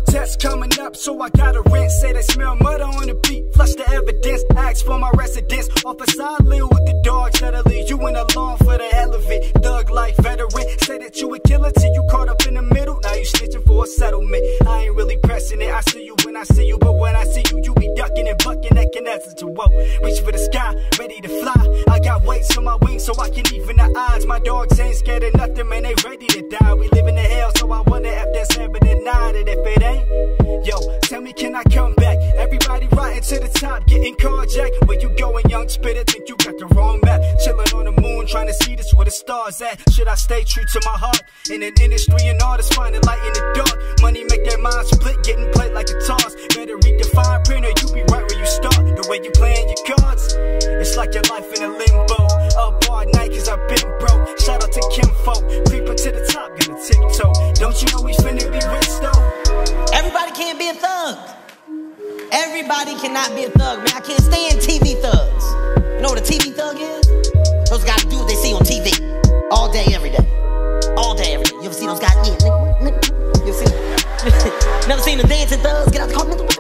test coming up, so I gotta rent. Say they smell murder on the beat, flush the evidence. Ask for my residence. Off a side, live with the dogs that'll leave you in the lawn for the hell of it. Thug life veteran, say that you a killer till you caught up in the middle. Now you snitching for a settlement. I ain't really pressing it. I see you when I see you, but when I see you, you be ducking and bucking. That can answer to whoa. Reach for the sky, ready to fly. I got weights on my wings so I can even the odds. My dogs ain't scared of nothing, man. They ready to die. We live in the hell, so I wonder if that's heaven or not. And if it ain't, yo, tell me, can I come back? Everybody riding to the top, getting carjacked. Where you going, young spitter? Think you got the wrong map. Chilling on the moon, trying to see this where the stars at. Should I stay true to my heart? In an industry and artists finding light in the dark. Money make their mind split, getting played like guitars. Better read the fine print or you be right where you start. The way you playing your cards, it's like your life in a limbo. Up all night cause I've been broke. Shout out to Kimfo, creeping to the top, gonna tiptoe. Don't you know we finna be rich though? Everybody can't be a thug. Everybody cannot be a thug, man. I can't stand TV thugs. You know what a TV thug is? Those guys do what they see on TV. All day, every day. All day, every day. You ever see those guys? Yeah, nigga. You ever seen never seen the dancing thugs get out the car? Nigga,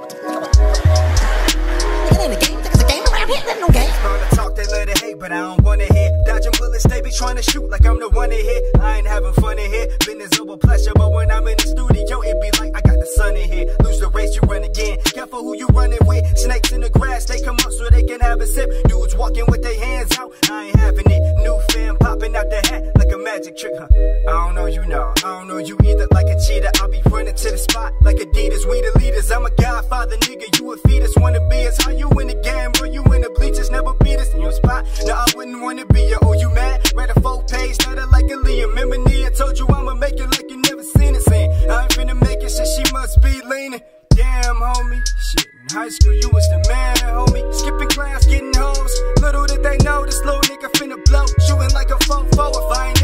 it ain't a game. It's a game around here. There's no game. Wanna talk, they let it hate, but I don't wanna hear. Dodging bullets, they be trying to shoot like I'm the one to hit. I ain't having fun in here. Business over pleasure, but when I'm in the studio, it be like I got the sun in here. Lose the race, you run again. Careful who you running with. Snakes in the grass, they come up so they can have a sip. Dudes walking with their hands out, I ain't having it. New fan popping out the hat like a magic trick, huh? I don't know you know, I don't know you either. Like a cheetah, I'll be running to the spot like Adidas. We the leaders, I'm a godfather, nigga. You a fetus, wanna be us. How you in the game, bro? You in the bleachers, never beat us in your spot. No, I wouldn't wanna be you. Oh, you mad? Read a 4-page letter like a Liam. Remember Nia told you I'ma make it like you never seen it. Saying I ain't finna make it, so she must be leaning. Damn, homie. Shit, in high school you was the man, homie. Skipping class, getting hoes. Little did they know this little nigga finna blow. Shooting like a 4-4 if I ain't